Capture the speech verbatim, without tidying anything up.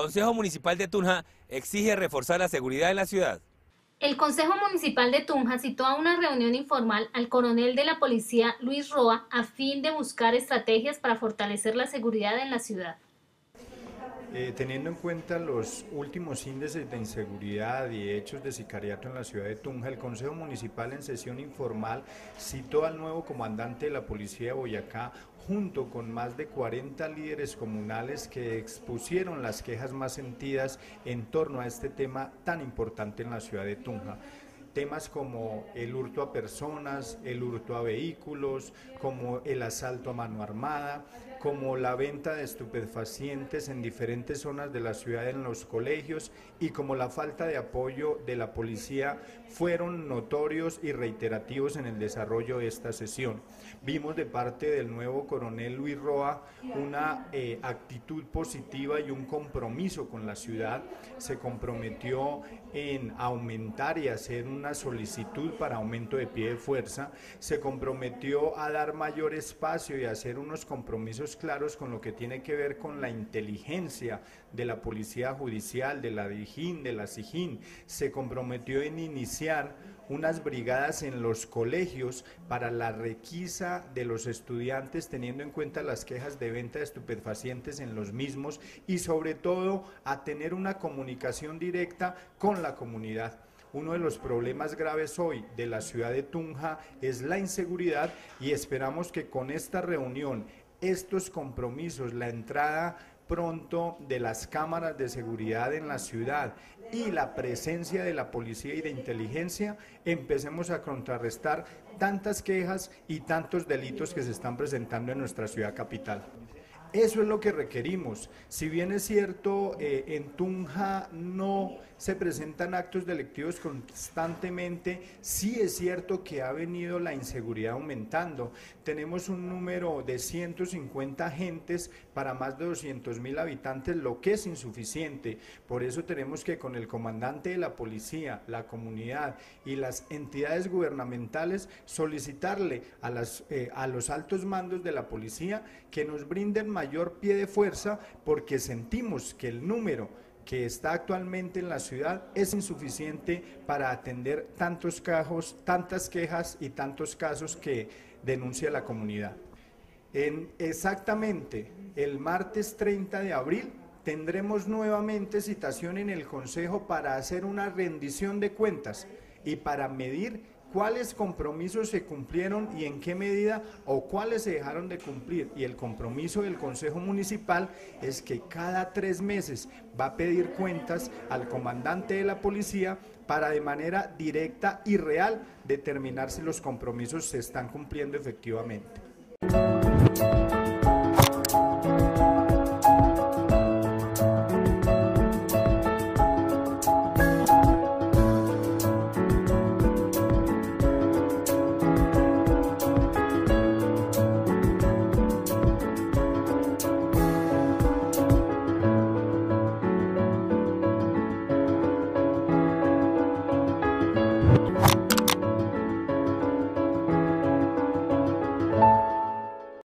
Consejo Municipal de Tunja exige reforzar la seguridad en la ciudad. El Consejo Municipal de Tunja citó a una reunión informal al coronel de la policía Luis Roa a fin de buscar estrategias para fortalecer la seguridad en la ciudad. Eh, teniendo en cuenta los últimos índices de inseguridad y hechos de sicariato en la ciudad de Tunja, el Consejo Municipal en sesión informal citó al nuevo comandante de la Policía de Boyacá junto con más de cuarenta líderes comunales que expusieron las quejas más sentidas en torno a este tema tan importante en la ciudad de Tunja. Temas como el hurto a personas, el hurto a vehículos, como el asalto a mano armada, como la venta de estupefacientes en diferentes zonas de la ciudad en los colegios y como la falta de apoyo de la policía fueron notorios y reiterativos en el desarrollo de esta sesión. Vimos de parte del nuevo coronel Luis Roa una eh, actitud positiva y un compromiso con la ciudad. Se comprometió en aumentar y hacer una solicitud para aumento de pie de fuerza, se comprometió a dar mayor espacio y a hacer unos compromisos claros con lo que tiene que ver con la inteligencia de la Policía Judicial, de la DIJÍN, de la SIJÍN, se comprometió en iniciar unas brigadas en los colegios para la requisa de los estudiantes teniendo en cuenta las quejas de venta de estupefacientes en los mismos y sobre todo a tener una comunicación directa con la comunidad. Uno de los problemas graves hoy de la ciudad de Tunja es la inseguridad y esperamos que con esta reunión, estos compromisos, la entrada pronto de las cámaras de seguridad en la ciudad y la presencia de la policía y de inteligencia, empecemos a contrarrestar tantas quejas y tantos delitos que se están presentando en nuestra ciudad capital. Eso es lo que requerimos. Si bien es cierto, eh, en Tunja no se presentan actos delictivos constantemente, sí es cierto que ha venido la inseguridad aumentando. Tenemos un número de ciento cincuenta agentes para más de doscientos mil habitantes, lo que es insuficiente. Por eso tenemos que con el comandante de la policía, la comunidad y las entidades gubernamentales solicitarle a, las, eh, a los altos mandos de la policía que nos brinden mayor pie de fuerza porque sentimos que el número que está actualmente en la ciudad es insuficiente para atender tantos casos, tantas quejas y tantos casos que denuncia la comunidad. En exactamente el martes treinta de abril tendremos nuevamente citación en el Consejo para hacer una rendición de cuentas y para medir cuáles compromisos se cumplieron y en qué medida o cuáles se dejaron de cumplir. Y el compromiso del Consejo Municipal es que cada tres meses va a pedir cuentas al comandante de la policía para de manera directa y real determinar si los compromisos se están cumpliendo efectivamente.